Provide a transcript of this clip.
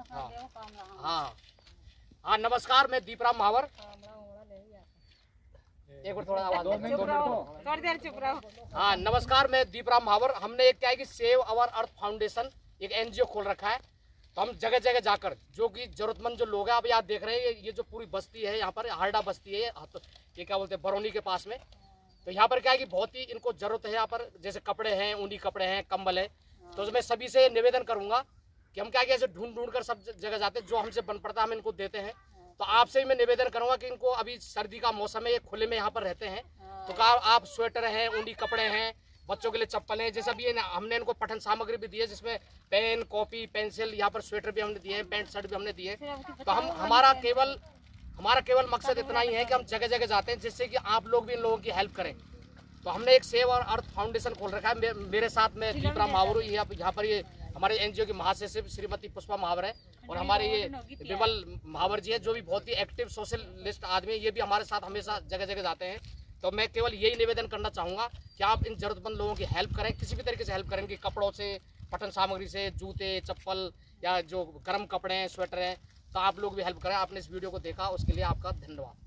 हाँ हाँ नमस्कार, मैं दीपराम महावर। एक बार थोड़ा आवाज चुप रहो। हाँ नमस्कार, मैं दीपराम महावर। हमने एक क्या है कि सेव अवर अर्थ फाउंडेशन एक एनजीओ खोल रखा है। तो हम जगह जगह जाकर जो कि जरूरतमंद जो लोग हैं, आप यहाँ देख रहे हैं ये जो पूरी बस्ती है, यहाँ पर हारडा बस्ती है, ये क्या बोलते हैं बरौनी के पास में। तो यहाँ पर क्या है कि बहुत ही इनको जरूरत है। यहाँ पर जैसे कपड़े हैं, ऊनी कपड़े हैं, कंबल है। तो मैं सभी से निवेदन करूंगा कि हम क्या ऐसे ढूंढ ढूंढ कर सब जगह जाते हैं, जो हमसे बन पड़ता है हम इनको देते हैं। तो आपसे भी मैं निवेदन करूंगा कि इनको अभी सर्दी का मौसम है, ये खुले में यहाँ पर रहते हैं, तो क्या आप स्वेटर हैं, ऊनी कपड़े हैं, बच्चों के लिए चप्पल है, जैसा भी है हमने इनको पठन सामग्री भी दी है, जिसमें पेन, कॉपी, पेंसिल, यहाँ पर स्वेटर भी हमने दिए हैं, पैंट शर्ट भी हमने दिए। तो हमारा केवल मकसद इतना ही है कि हम जगह जगह जाते हैं, जिससे कि आप लोग भी इन लोगों की हेल्प करें। तो हमने एक सेव और अर्थ फाउंडेशन खोल रखा है। मेरे साथ में दीपराम महावर, यहाँ पर ये हमारे एनजीओ की महासचिव श्रीमती पुष्पा महावर है, और हमारे ये विमल महावर जी है, जो भी बहुत ही एक्टिव सोशलिस्ट आदमी है। ये भी हमारे साथ हमेशा जगह जगह जाते हैं। तो मैं केवल यही निवेदन करना चाहूँगा कि आप इन जरूरतमंद लोगों की हेल्प करें, किसी भी तरीके से हेल्प करें, कि कपड़ों से, पठन सामग्री से, जूते, चप्पल या जो गर्म कपड़े हैं, स्वेटर हैं। तो आप लोग भी हेल्प करें। आपने इस वीडियो को देखा उसके लिए आपका धन्यवाद।